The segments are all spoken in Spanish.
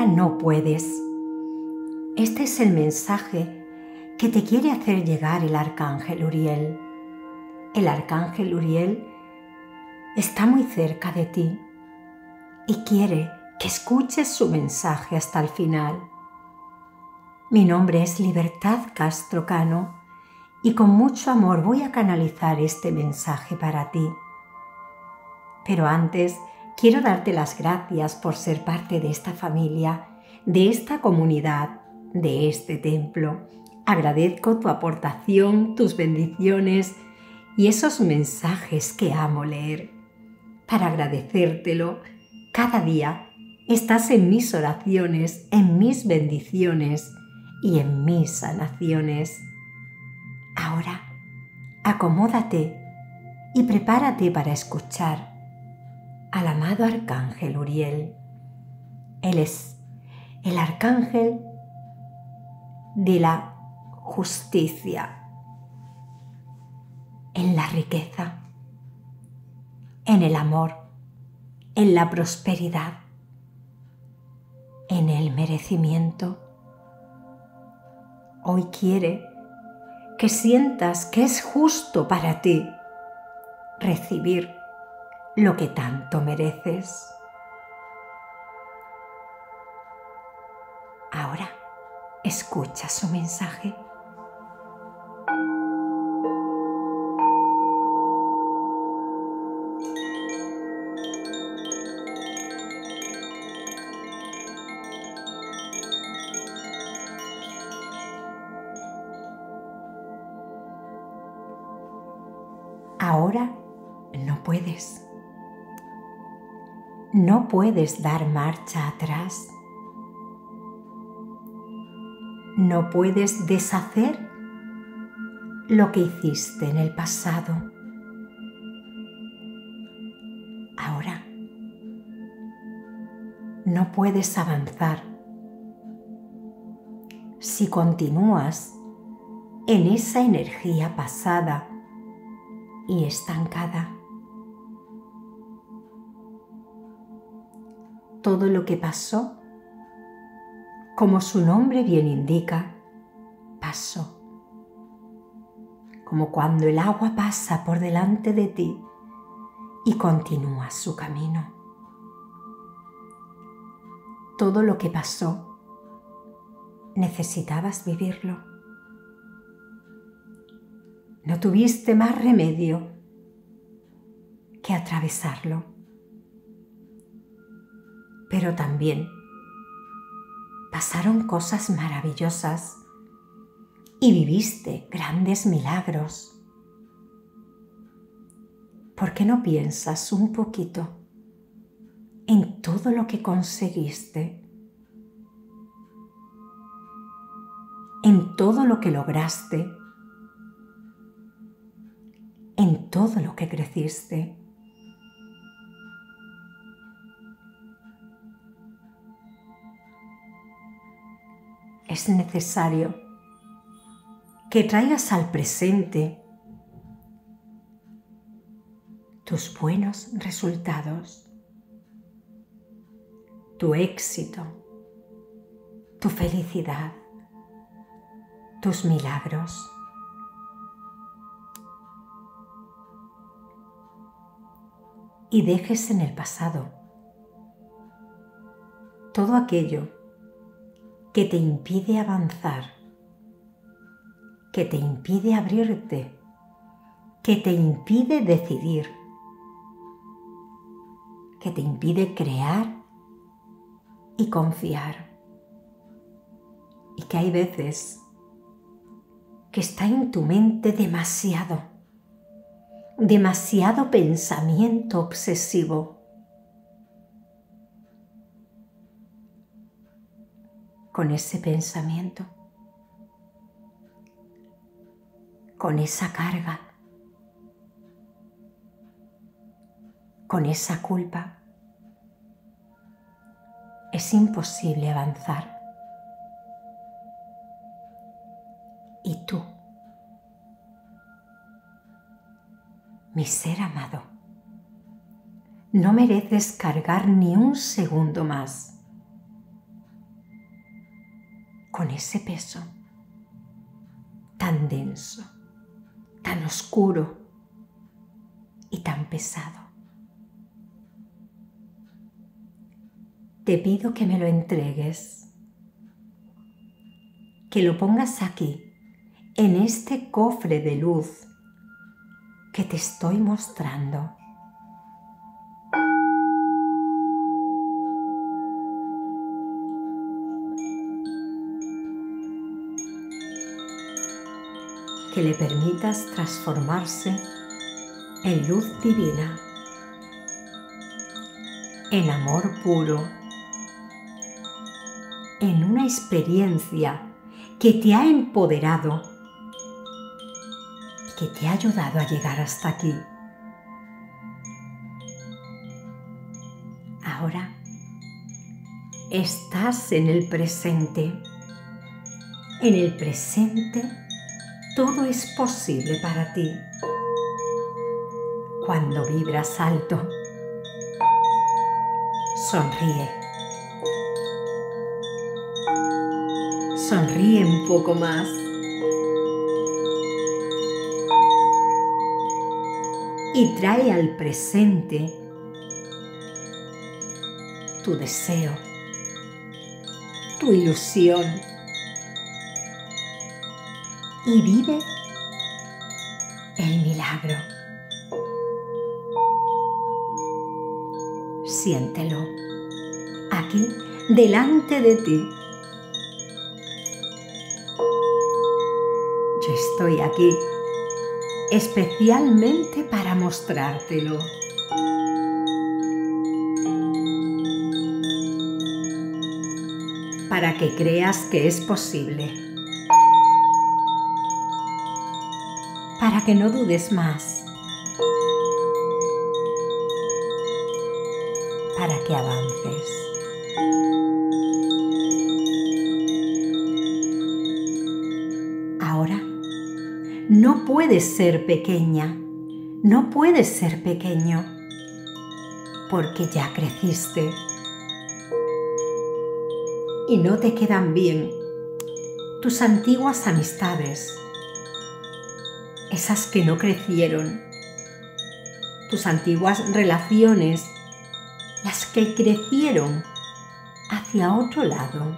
no puedes. Este es el mensaje que te quiere hacer llegar el Arcángel Uriel. El Arcángel Uriel está muy cerca de ti y quiere que escuches su mensaje hasta el final. Mi nombre es Libertad Castro Cano y con mucho amor voy a canalizar este mensaje para ti. Pero antes quiero darte las gracias por ser parte de esta familia, de esta comunidad, de este templo. Agradezco tu aportación, tus bendiciones y esos mensajes que amo leer. Para agradecértelo, cada día estás en mis oraciones, en mis bendiciones y en mis sanaciones. Ahora, acomódate y prepárate para escuchar al amado Arcángel Uriel. Él es el Arcángel de la justicia, en la riqueza, en el amor, en la prosperidad, en el merecimiento. Hoy quiere que sientas que es justo para ti recibir lo que tanto mereces. Ahora escucha su mensaje. Ahora no puedes. No puedes dar marcha atrás. No puedes deshacer lo que hiciste en el pasado. Ahora no puedes avanzar si continúas en esa energía pasada y estancada. Todo lo que pasó, como su nombre bien indica, pasó. Como cuando el agua pasa por delante de ti y continúa su camino. Todo lo que pasó, necesitabas vivirlo. No tuviste más remedio que atravesarlo. Pero también pasaron cosas maravillosas y viviste grandes milagros. ¿Por qué no piensas un poquito en todo lo que conseguiste? En todo lo que lograste, en todo lo que creciste. Es necesario que traigas al presente tus buenos resultados, tu éxito, tu felicidad, tus milagros. Y dejes en el pasado todo aquello que te impide avanzar, que te impide abrirte, que te impide decidir, que te impide crear y confiar. Y que hay veces que está en tu mente demasiado pensamiento obsesivo. Con ese pensamiento, con esa carga, con esa culpa, es imposible avanzar. Y tú, mi ser amado, no mereces cargar ni un segundo más con ese peso tan denso, tan oscuro y tan pesado. Te pido que me lo entregues, que lo pongas aquí, en este cofre de luz que te estoy mostrando. Que le permitas transformarse en luz divina, en amor puro, en una experiencia que te ha empoderado y que te ha ayudado a llegar hasta aquí. Ahora estás en el presente. En el presente todo es posible para ti. Cuando vibras alto, sonríe. Sonríe un poco más. Y trae al presente tu deseo, tu ilusión. Y vive el milagro. Siéntelo aquí, delante de ti. Yo estoy aquí especialmente para mostrártelo. Para que creas que es posible. Para que no dudes más. Para que avances. Ahora, no puedes ser pequeña, no puedes ser pequeño, porque ya creciste. Y no te quedan bien tus antiguas amistades, esas que no crecieron, tus antiguas relaciones, las que crecieron hacia otro lado.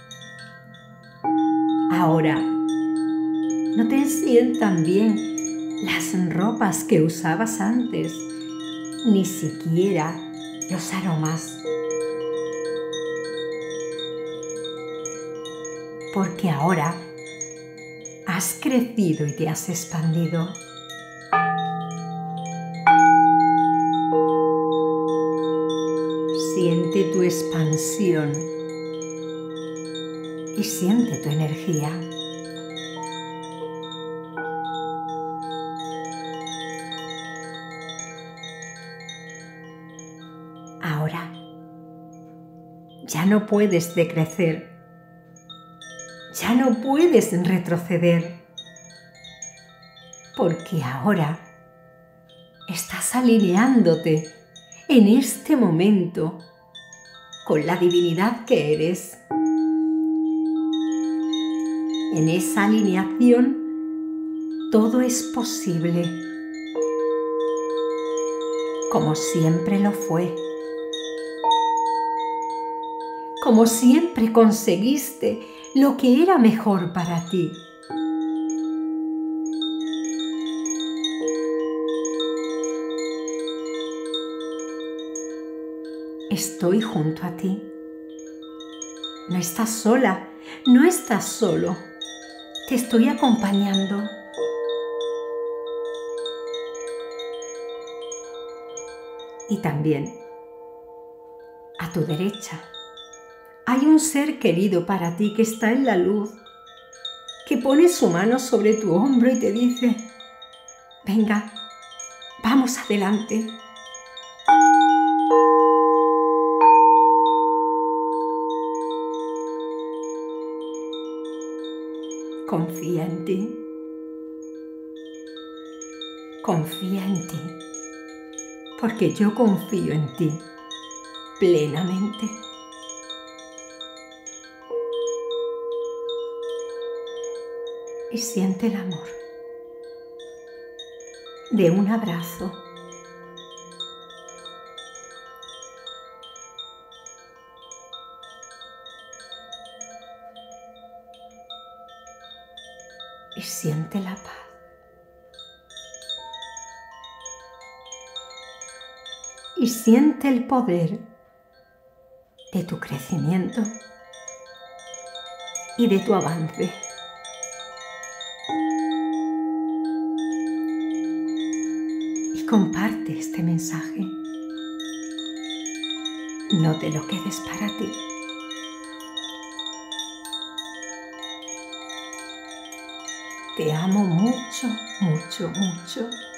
Ahora, no te sientan bien las ropas que usabas antes, ni siquiera los aromas. Porque ahora has crecido y te has expandido. Siente tu expansión y siente tu energía. Ahora ya no puedes decrecer, ya no puedes retroceder, porque ahora estás alineándote en este momento con la divinidad que eres. En esa alineación todo es posible, como siempre lo fue. Como siempre conseguiste lo que era mejor para ti. Estoy junto a ti. No estás sola, no estás solo. Te estoy acompañando. Y también, a tu derecha, hay un ser querido para ti que está en la luz, que pone su mano sobre tu hombro y te dice: venga, vamos adelante. Confía en ti. Confía en ti, porque yo confío en ti plenamente. y siente el amor de un abrazo. Y siente la paz. Y siente el poder de tu crecimiento y de tu avance. Y comparte este mensaje. No te lo quedes para ti. Te amo mucho, mucho, mucho.